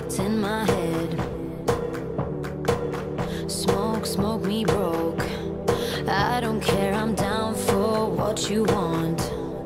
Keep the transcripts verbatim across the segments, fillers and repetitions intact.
thoughts in my head. Smoke, smoke me broke. I don't care, I'm down for what you want.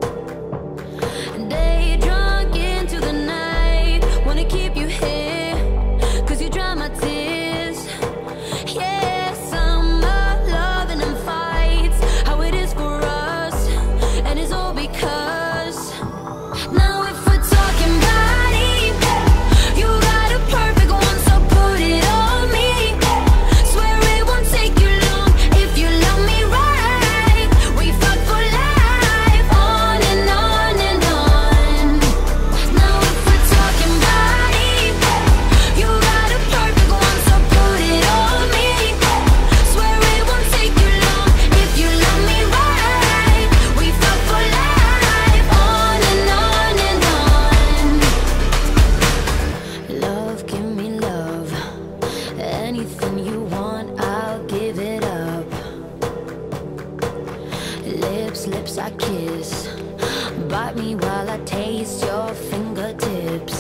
Day drunk into the night, wanna keep you here, cause you dry my tears. Yeah, summer, loving and fights, how it is for us, and it's all because now if we're talking body, you got a perfect one, so put it on me. Swear it won't take you long if you love me right. We fuck for life, on and on and on. Now if we're talking body, you got a perfect one, so put it on me. Swear it won't take you long if you love me right. We fuck for life, on and on and on. Love, give me love. Anything you want, I'll give it up. Lips, lips I kiss. Bite me while I taste your fingertips.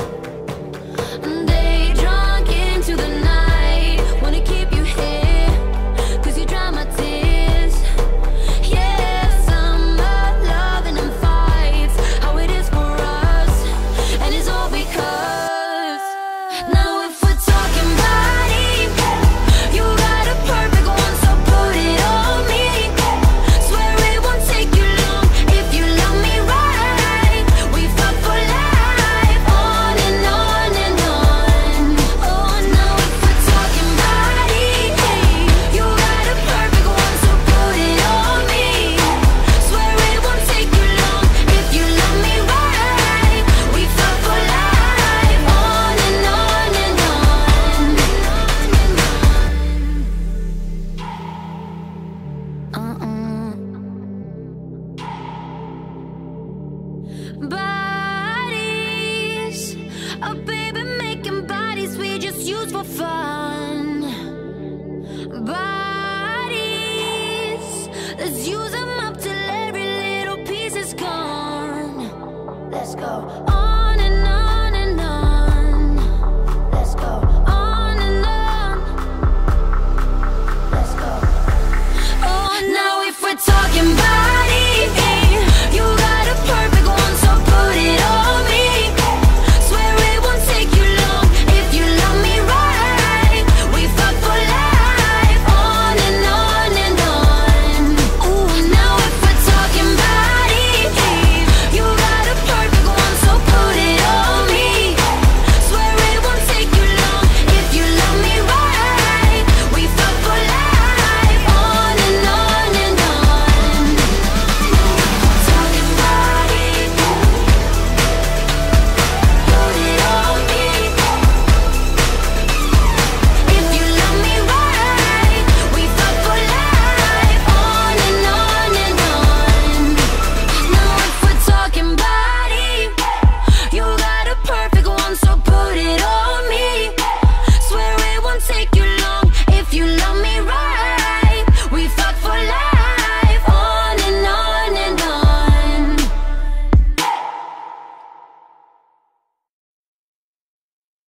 Day drunk into the night, wanna keep you here, cause you dry my tears. Yeah, summer, loving and fights, how it is for us, and it's all because now if we're talking body, you got a perfect one, so put it on me. Swear it won't take you long if you love me right. We fuck for life, on and on and on. Oh, now if we're talking body, you got a perfect one, so put it on me. Swear it won't take you long if you love me right. We fuck for life, on and on and on. Uh-uh. Bodies, oh baby, making bodies we just use for fun.